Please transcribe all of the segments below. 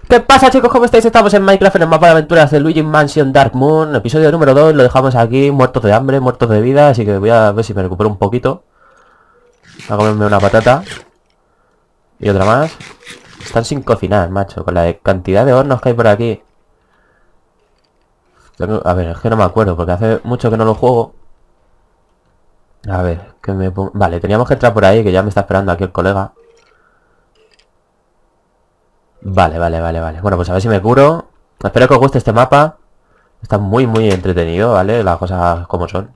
¿Qué pasa, chicos? ¿Cómo estáis? Estamos en Minecraft, en el mapa de aventuras de Luigi Mansion Dark Moon. Episodio número 2, lo dejamos aquí, muertos de hambre, muertos de vida. Así que voy a ver si me recupero un poquito. Voy a comerme una patata. Y otra más. Están sin cocinar, macho, con la cantidad de hornos que hay por aquí. A ver, es que no me acuerdo, porque hace mucho que no lo juego. A ver, que me pongo... Vale, teníamos que entrar por ahí, que ya me está esperando aquí el colega. Vale. Bueno, pues a ver si me curo. Espero que os guste este mapa. Está muy entretenido, ¿vale? Las cosas como son.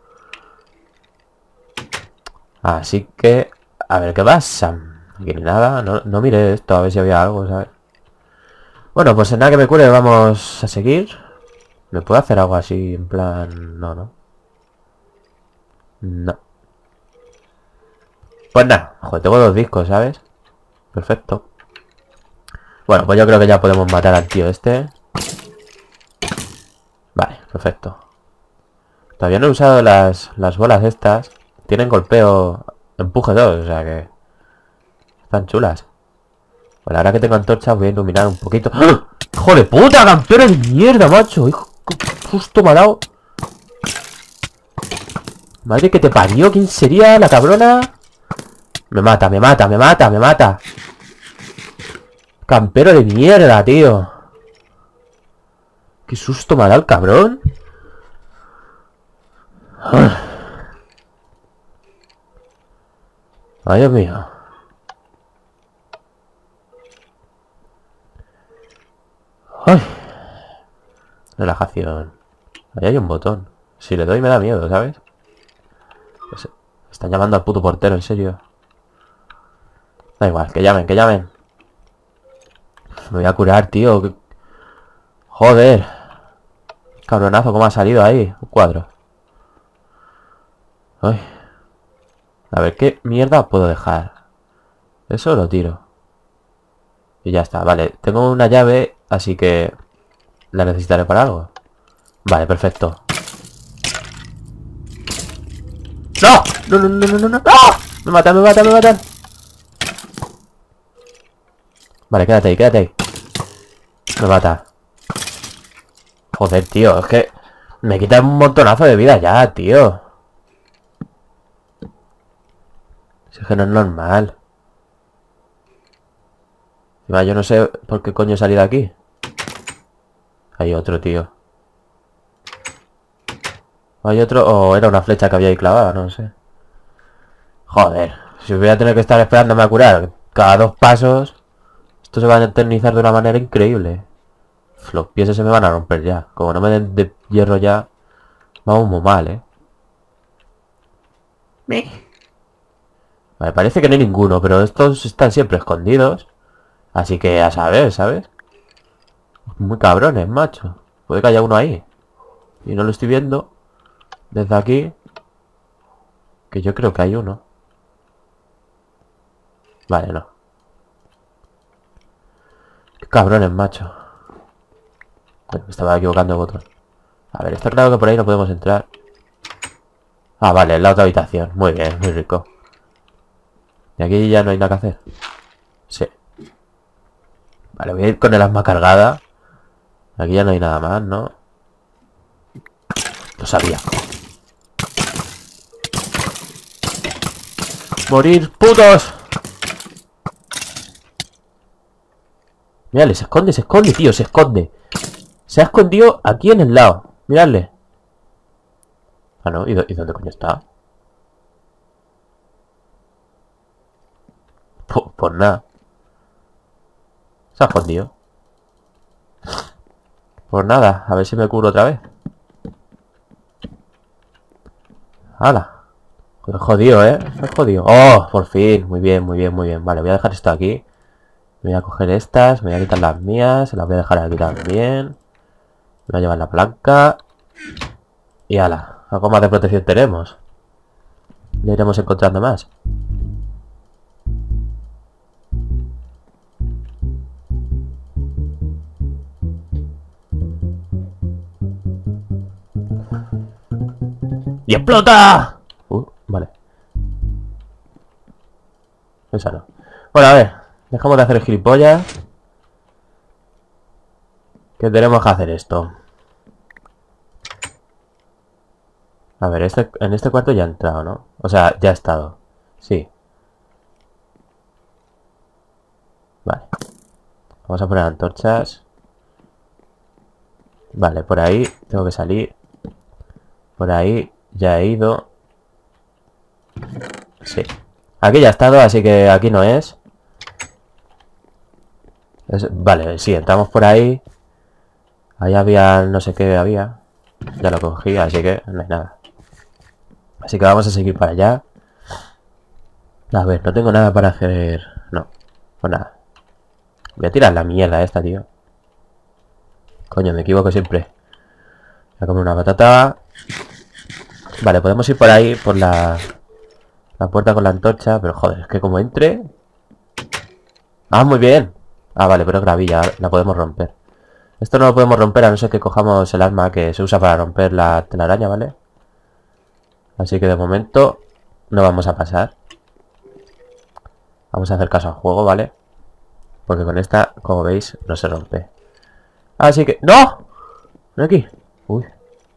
Así que... A ver, ¿qué pasa? Aquí ni nada. No miré esto, a ver si había algo, ¿sabes? Bueno, pues en nada que me cure, vamos a seguir. ¿Me puedo hacer algo así, en plan...? No. Pues nada, joder, tengo 2 discos, ¿sabes? Perfecto. Bueno, pues yo creo que ya podemos matar al tío este. Vale, perfecto. Todavía no he usado las bolas estas. Tienen golpeo, empuje 2, o sea que... Están chulas. Bueno, ahora que tengo antorchas voy a iluminar un poquito. ¡Ah! ¡Hijo de puta, campeón de mierda, macho! Hijo, justo me ha dado. Madre que te parió, ¿quién sería la cabrona? Me mata. Campero de mierda, tío. Qué susto me ha dado el cabrón. Ay, Dios mío. Ay. Relajación. Ahí hay un botón. Si le doy me da miedo, ¿sabes? Pues, están llamando al puto portero, en serio. Da igual, que llamen. Me voy a curar, tío. Joder. Cabronazo, cómo ha salido ahí. Un cuadro. Ay. A ver, ¿qué mierda puedo dejar? Eso lo tiro. Y ya está, vale. Tengo una llave, así que... ¿La necesitaré para algo? Vale, perfecto. ¡No! ¡No! ¡Me matan! Vale, quédate ahí. Me mata. Joder, tío, es que... Me quita un montonazo de vida ya, tío. Es que no es normal. Encima yo no sé por qué coño he salido aquí. Hay otro, tío. Hay otro... O era una flecha que había ahí clavada, no sé. Joder. Si voy a tener que estar esperándome a curar cada 2 pasos... Esto se va a eternizar de una manera increíble. Los pies se me van a romper ya. Como no me den de hierro ya... Vamos muy mal, ¿eh? Vale, parece que no hay ninguno, pero estos están siempre escondidos. Así que a saber, ¿sabes? Muy cabrones, macho. Puede que haya uno ahí. Y no lo estoy viendo. Desde aquí. Que yo creo que hay uno. Vale, no. Qué cabrones, macho. Bueno, me estaba equivocando de botón. A ver, está claro que por ahí no podemos entrar. Ah, vale, en la otra habitación. Muy bien, muy rico. Y aquí ya no hay nada que hacer. Sí. Vale, voy a ir con el asma cargada. Aquí ya no hay nada más, ¿no? Lo sabía. ¡Morir, putos! Mírale, se esconde, tío, se esconde. Se ha escondido aquí en el lado. Miradle. Ah, no, ¿y dónde coño está? Pues nada. Se ha escondido. Pues nada, a ver si me cubro otra vez. ¡Hala! Joder, jodido, ¿eh? Se ha jodido. ¡Oh! Por fin. Muy bien. Vale, voy a dejar esto aquí. Voy a coger estas. Me voy a quitar las mías. Se las voy a dejar aquí también. Me voy a llevar la palanca. Y ala. Algo más de protección tenemos. Ya iremos encontrando más. ¡Y explota! Vale. Esa no. Bueno, a ver. Dejamos de hacer gilipollas. Que tenemos que hacer esto. A ver, en este cuarto ya ha entrado, ¿no? O sea, ya ha estado. Sí. Vale. Vamos a poner antorchas. Vale, por ahí tengo que salir. Por ahí ya he ido. Sí. Aquí ya ha estado, así que aquí no es. Vale, sí, entramos por ahí. Ahí había, no sé qué había. Ya lo cogí, así que no hay nada. Así que vamos a seguir para allá. A ver, no tengo nada para hacer. No, pues nada. Voy a tirar la mierda esta, tío. Coño, me equivoco siempre. Voy a comer una patata. Vale, podemos ir por ahí, por la puerta con la antorcha. Pero joder, es que como entre... Ah, muy bien. Ah, vale, pero es gravilla, la podemos romper. Esto no lo podemos romper a no ser que cojamos el arma que se usa para romper la telaraña, ¿vale? Así que de momento no vamos a pasar. Vamos a hacer caso al juego, ¿vale? Porque con esta, como veis, no se rompe. Así que... ¡No! ¡No aquí! Uy.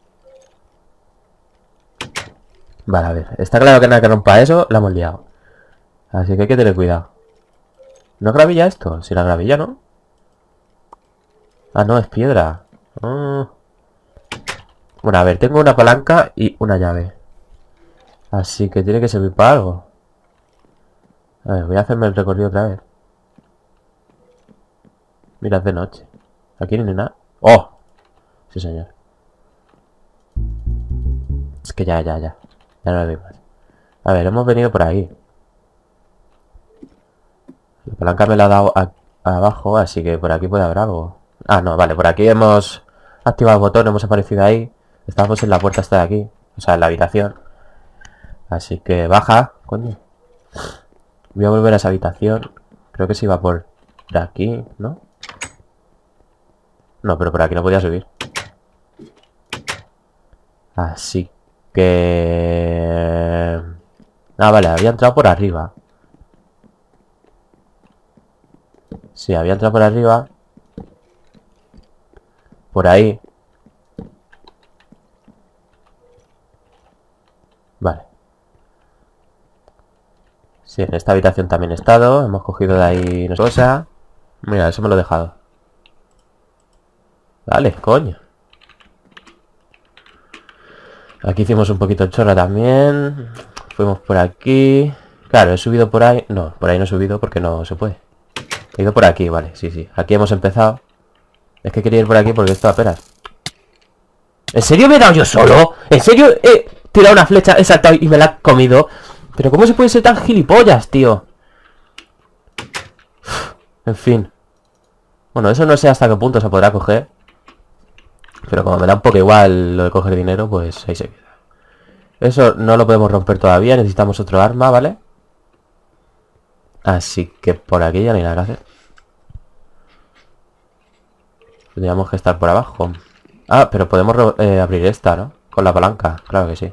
Vale, a ver. Está claro que nada que rompa eso, la hemos liado. Así que hay que tener cuidado. ¿No es gravilla esto? Si la gravilla, ¿no? Ah, no, es piedra. Bueno, a ver, tengo una palanca y una llave. Así que tiene que servir para algo. A ver, voy a hacerme el recorrido otra vez. Mira, es de noche. Aquí no hay nada. ¡Oh! Sí, señor. Es que ya. Ya no lo doy más. A ver, hemos venido por ahí. La palanca me la ha dado abajo, así que por aquí puede haber algo. Ah, no, vale, por aquí hemos activado el botón, hemos aparecido ahí. Estamos en la puerta esta de aquí. O sea, en la habitación. Así que baja, coño. Voy a volver a esa habitación. Creo que se iba por aquí, ¿no? No, pero por aquí no podía subir. Así que... Ah, vale, había entrado por arriba. Sí, había entrado por arriba. Por ahí. Vale. Sí, en esta habitación también he estado. Hemos cogido de ahí una cosa. Mira, eso me lo he dejado. Vale, coño. Aquí hicimos un poquito de chorra también. Fuimos por aquí. Claro, he subido por ahí. No, por ahí no he subido porque no se puede. He ido por aquí, vale, sí. Aquí hemos empezado. Es que quería ir por aquí porque esto apenas. ¿En serio me he dado yo solo? ¿En serio he tirado una flecha, he saltado y me la he comido? ¿Pero cómo se puede ser tan gilipollas, tío? En fin. Bueno, eso no sé hasta qué punto se podrá coger. Pero como me da un poco igual lo de coger dinero, pues ahí se queda. Eso no lo podemos romper todavía. Necesitamos otro arma, ¿vale? Así que por aquí ya no hay nada que hacer. Tendríamos que estar por abajo. Ah, pero podemos abrir esta, ¿no? Con la palanca, claro que sí.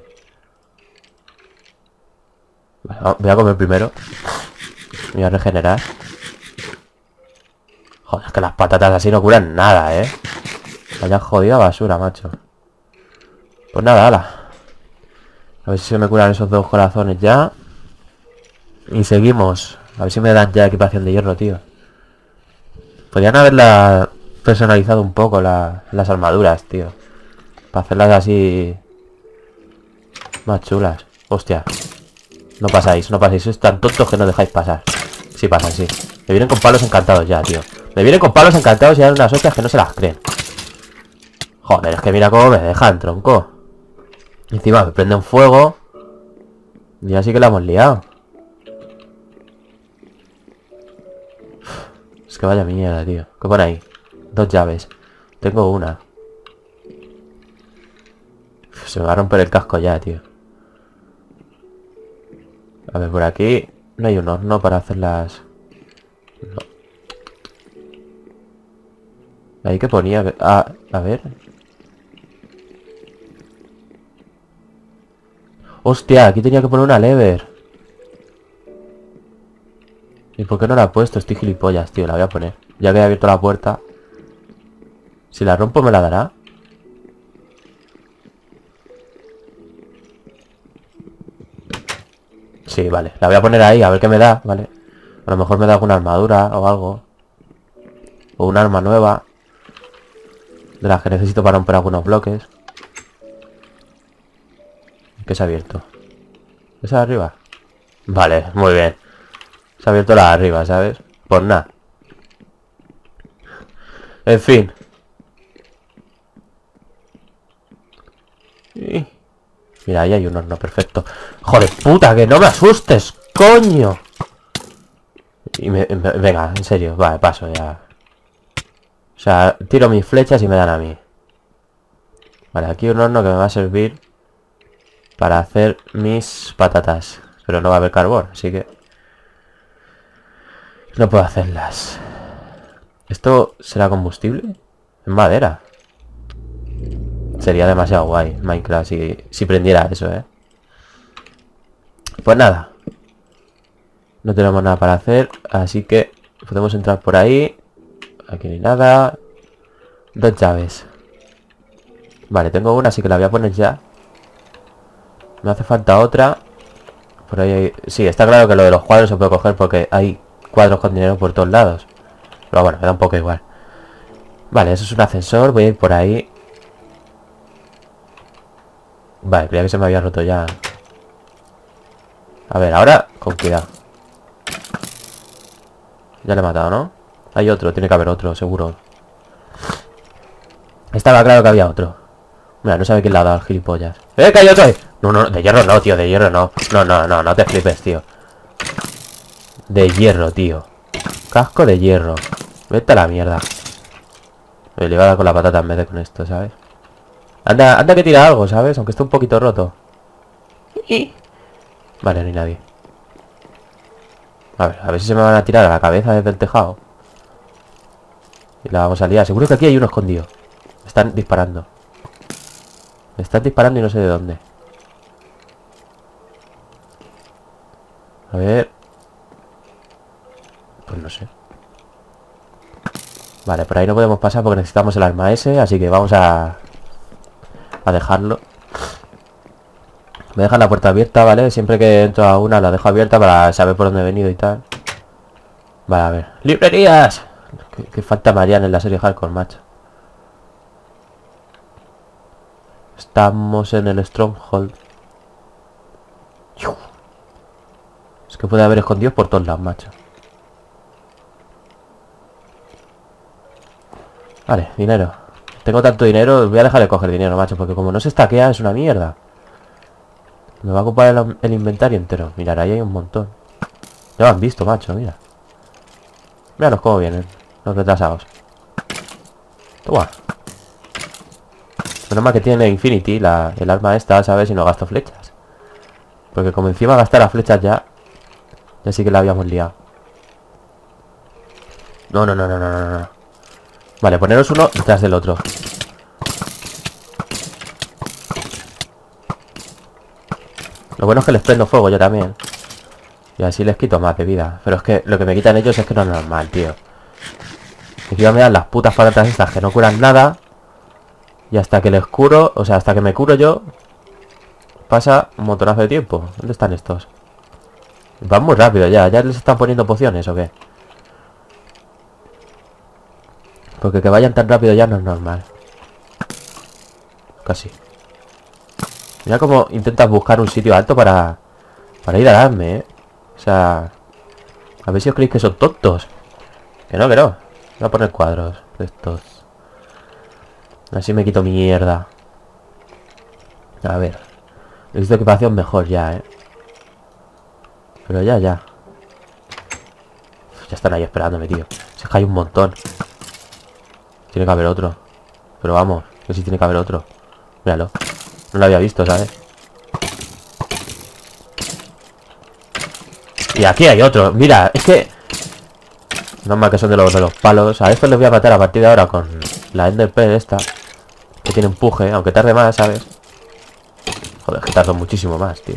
Vale, voy a comer primero. Voy a regenerar. Joder, es que las patatas así no curan nada, ¿eh? Vaya jodida basura, macho. Pues nada, ala. A ver si se me curan esos 2 corazones ya. Y seguimos. A ver si me dan ya equipación de hierro, tío. Podrían haberla personalizado un poco las armaduras, tío. Para hacerlas así... más chulas. Hostia. No pasáis. Sois tan tontos que no dejáis pasar. Sí pasan, sí. Me vienen con palos encantados ya, tío. Me vienen con palos encantados y dan unas hostias que no se las creen. Joder, es que mira cómo me dejan, tronco. Y encima me prenden fuego. Y así que la hemos liado. Es que vaya mierda, tío. ¿Qué pone ahí? 2 llaves. Tengo una. Se me va a romper el casco ya, tío. A ver, por aquí no hay un horno para hacerlas. No. Ahí que ponía... Ah, a ver. Hostia, aquí tenía que poner una lever. ¿Y por qué no la he puesto? Estoy gilipollas, tío. La voy a poner. Ya que he abierto la puerta. Si la rompo, ¿me la dará? Sí, vale. La voy a poner ahí, a ver qué me da, ¿vale? A lo mejor me da alguna armadura o algo. O un arma nueva. De las que necesito para romper algunos bloques. ¿Qué se ha abierto? ¿Esa de arriba? Vale, muy bien. Se ha abierto la de arriba, ¿sabes? Pues nada. En fin. Mira, ahí hay un horno perfecto. ¡Joder, puta! ¡Que no me asustes! ¡Coño! Y venga, en serio. Vale, paso ya. O sea, tiro mis flechas y me dan a mí. Vale, aquí un horno que me va a servir para hacer mis patatas. Pero no va a haber carbón, así que no puedo hacerlas. ¿Esto será combustible? En madera. Sería demasiado guay Minecraft si prendiera eso, ¿eh? Pues nada. No tenemos nada para hacer, así que podemos entrar por ahí. Aquí no hay nada. 2 llaves. Vale, tengo una, así que la voy a poner ya. Me hace falta otra. Por ahí hay... Sí, está claro que lo de los cuadros se puede coger porque hay cuadros con dinero por todos lados. Pero bueno, me da un poco igual. Vale, eso es un ascensor. Voy a ir por ahí. Vale, creía que se me había roto ya. A ver, ahora con cuidado. Ya le he matado, ¿no? Hay otro, tiene que haber otro, seguro. Estaba claro que había otro. Mira, no sabe quién le ha dado al gilipollas. ¡Que hay otro ahí! No, no, de hierro no, tío, de hierro no. No te flipes, tío. De hierro, tío. Casco de hierro. Vete a la mierda. Me le iba a dar con la patata en vez de con esto, ¿sabes? Anda que tira algo, ¿sabes? Aunque esté un poquito roto. Vale, no hay nadie. A ver si se me van a tirar a la cabeza desde el tejado. Y la vamos a liar. Seguro que aquí hay uno escondido. Me están disparando. Me están disparando y no sé de dónde. A ver. Pues no sé. Vale, por ahí no podemos pasar porque necesitamos el arma ese. Así que vamos a dejarlo. Me dejan la puerta abierta, ¿vale? Siempre que entro a una la dejo abierta para saber por dónde he venido y tal. Vale, a ver. ¡Librerías! Que falta Mariana en la serie Hardcore, macho. Estamos en el Stronghold. Es que puede haber escondidos por todos lados, macho. Vale, dinero. Tengo tanto dinero, voy a dejar de coger dinero, macho, porque como no se estaquea es una mierda. Me va a ocupar el inventario entero. Mirad, ahí hay un montón. Ya lo han visto, macho, mira. Míralos cómo vienen los retrasados. Toma. Menos mal que tiene Infinity, el arma esta, ¿sabes? Y no gasto flechas. Porque como encima gastar las flechas ya sí que la habíamos liado. No. Vale, poneros uno detrás del otro. Lo bueno es que les prendo fuego yo también. Y así les quito más de vida. Pero es que lo que me quitan ellos es que no es normal, tío. Encima me dan las putas patatas estas que no curan nada. Y hasta que les curo, o sea, hasta que me curo yo, pasa un montonazo de tiempo. ¿Dónde están estos? Van muy rápido ya. ¿Ya les están poniendo pociones o qué? Porque que vayan tan rápido ya no es normal. Casi. Mira cómo intentas buscar un sitio alto para ir a darme, ¿eh? O sea... A ver si os creéis que son tontos. Que no. Voy a poner cuadros de estos. Así me quito mierda. A ver. Necesito equipación mejor ya, ¿eh? Pero ya. Ya están ahí esperándome, tío. Si es que hay un montón. Tiene que haber otro. Pero vamos, que sí tiene que haber otro. Míralo. No lo había visto, ¿sabes? Y aquí hay otro. Mira, es que... No más que son de los palos. A estos les voy a matar a partir de ahora con la Ender Pearl esta. Que tiene empuje, aunque tarde más, ¿sabes? Joder, que tardo muchísimo más, tío.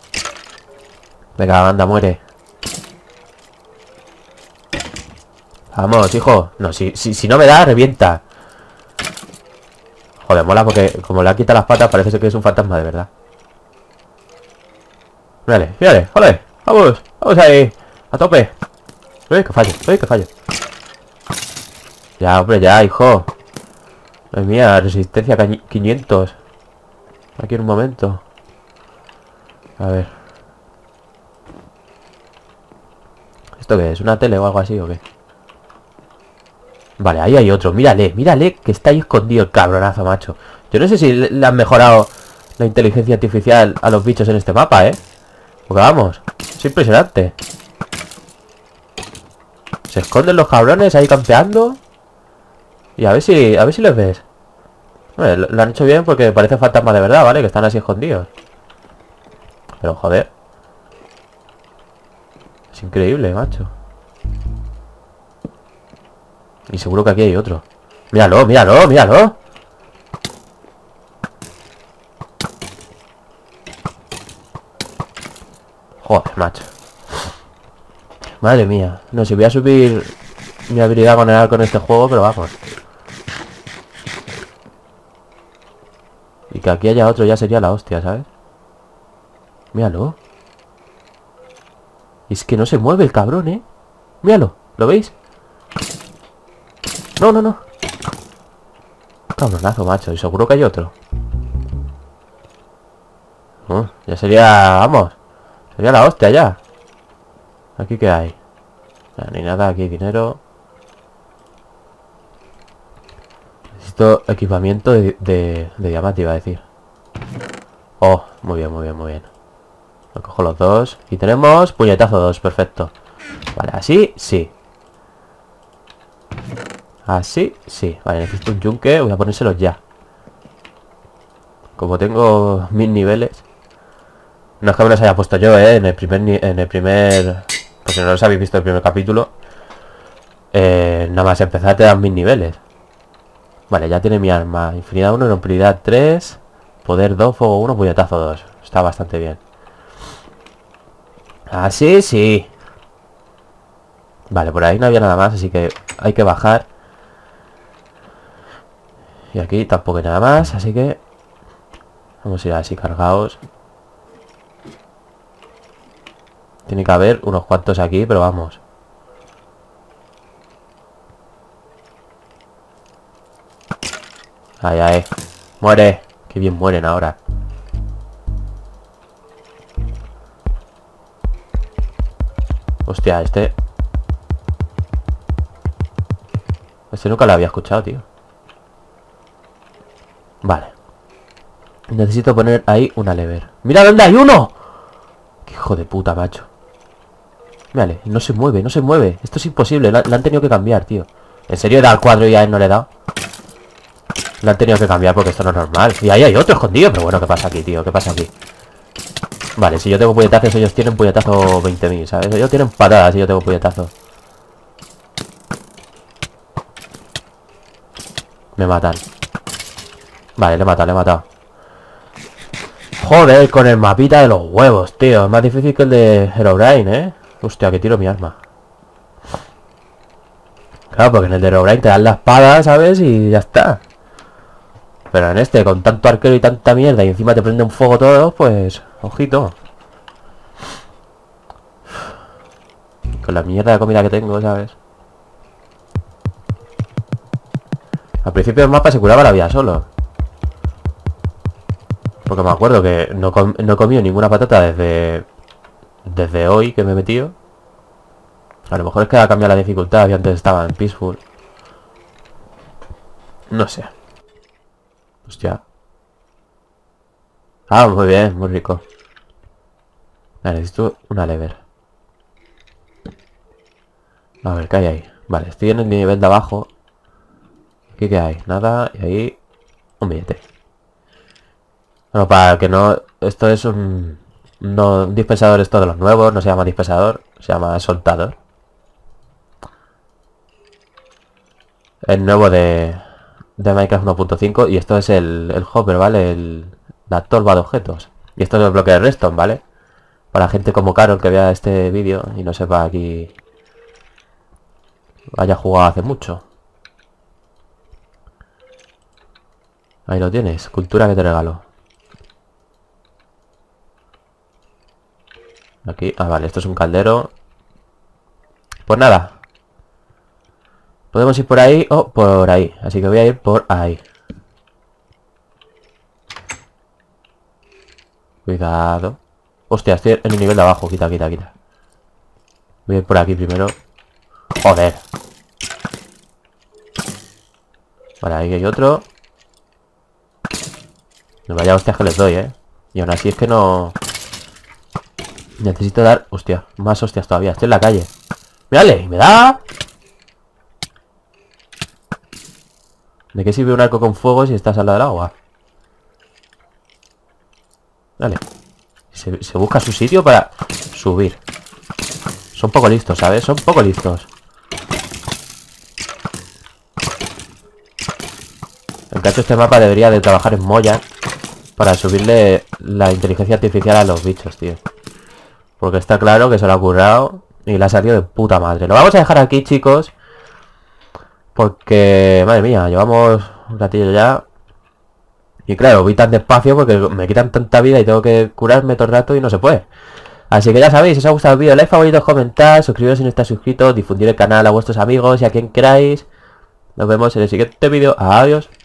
Venga, anda, muere. Vamos, hijo. No, si no me da, revienta. Joder, mola porque como le ha quitado las patas parece ser que es un fantasma de verdad. Mírale, mírale, joder. Vamos, vamos ahí. A tope. Que fallo, que fallo. Ya, hombre, ya, hijo. Madre mía, resistencia 500. Aquí en un momento. A ver. ¿Esto qué es? ¿Una tele o algo así o qué? Vale, ahí hay otro. Mírale, mírale que está ahí escondido el cabronazo, macho. Yo no sé si le han mejorado la inteligencia artificial a los bichos en este mapa, ¿eh? Porque vamos, es impresionante. Se esconden los cabrones ahí campeando. Y a ver si les ves. Bueno, lo han hecho bien porque parece fantasma de verdad, ¿vale? Que están así escondidos. Pero joder. Es increíble, macho. Y seguro que aquí hay otro. Míralo, míralo, míralo. Joder, macho. Madre mía. No sé, voy a subir mi habilidad con el arco en este juego, pero vamos. Y que aquí haya otro ya sería la hostia, ¿sabes? Míralo. Y es que no se mueve el cabrón, ¿eh? Míralo, ¿lo veis? No, no, no. Cabronazo, macho. Y seguro que hay otro. Ya sería... Vamos. Sería la hostia ya. ¿Aquí qué hay? No hay nada, aquí hay dinero. Necesito equipamiento de diamante, iba a decir. Oh, muy bien, muy bien, muy bien. Lo cojo los dos. Y tenemos puñetazo 2, perfecto. Vale, así, sí. Así, sí. Vale, necesito un yunque. Voy a ponérselos ya. Como tengo 1000 niveles. No es que me los haya puesto yo, en el primer... Pues si no los habéis visto el primer capítulo. Nada más empezar te dan 1000 niveles. Vale, ya tiene mi arma. Infinidad 1, impunidad 3. Poder 2, fuego 1, puñetazo 2. Está bastante bien. Así, sí. Vale, por ahí no había nada más, así que hay que bajar. Y aquí tampoco hay nada más, así que... Vamos a ir así cargados. Tiene que haber unos cuantos aquí, pero vamos. Ay, ay. Muere. Qué bien mueren ahora. Hostia, este nunca lo había escuchado, tío. Vale. Necesito poner ahí una lever. ¡Mira dónde hay uno! ¡Qué hijo de puta, macho! Vale, no se mueve, no se mueve. Esto es imposible, la han tenido que cambiar, tío. ¿En serio he dado al cuadro y a él no le he dado? La han tenido que cambiar porque esto no es normal. Y ahí hay otro escondido, pero bueno, ¿qué pasa aquí, tío? ¿Qué pasa aquí? Vale, si yo tengo puñetazos, ellos tienen puñetazo 20.000, ¿sabes? Ellos tienen patadas y yo tengo puñetazo. Me matan. Vale, le he matado, le he matado. Joder, con el mapita de los huevos, tío. Es más difícil que el de Herobrine, ¿eh? Hostia, que tiro mi arma. Claro, porque en el de Herobrine te dan la espada, ¿sabes? Y ya está. Pero en este, con tanto arquero y tanta mierda y encima te prende un fuego todo, pues... Ojito. Con la mierda de comida que tengo, ¿sabes? Al principio del mapa se curaba la vida solo. Porque me acuerdo que no he comido ninguna patata desde hoy que me he metido. A lo mejor es que ha cambiado la dificultad y antes estaba en Peaceful. No sé. Hostia. Ah, muy bien, muy rico. Vale, necesito una lever. A ver, ¿qué hay ahí? Vale, estoy en el nivel de abajo. ¿Aquí qué hay? Nada, y ahí... Un billete. Bueno, para que no... Esto es un... No, un dispensador, esto de los nuevos. No se llama dispensador, se llama soltador. El nuevo de Minecraft 1.5. Y esto es el hopper, ¿vale? La torba de objetos. Y esto es el bloque de redstone, ¿vale? Para gente como Carol que vea este vídeo y no sepa aquí haya jugado hace mucho. Ahí lo tienes, cultura que te regalo. Aquí, vale, esto es un caldero. Pues nada. Podemos ir por ahí o por ahí. Así que voy a ir por ahí. Cuidado. Hostia, estoy en el nivel de abajo. Quita. Voy a ir por aquí primero. Joder. Vale, ahí hay otro. No vaya hostias que les doy, Y aún así es que no... Necesito dar... Hostia, más hostias todavía. Estoy en la calle. ¡Mírale! ¡Me da! ¿De qué sirve un arco con fuego si estás al lado del agua? Dale. Se busca su sitio para subir. Son poco listos, ¿sabes? Son poco listos. El cacho este mapa debería de trabajar en Moya para subirle la inteligencia artificial a los bichos, tío. Porque está claro que se lo ha currado y le ha salido de puta madre. Lo vamos a dejar aquí, chicos. Porque, madre mía, llevamos un ratillo ya. Y claro, voy tan despacio porque me quitan tanta vida y tengo que curarme todo el rato y no se puede. Así que ya sabéis, si os ha gustado el vídeo, like, favoritos, comentar, suscribiros si no estáis suscritos, difundir el canal a vuestros amigos y a quien queráis. Nos vemos en el siguiente vídeo. Adiós.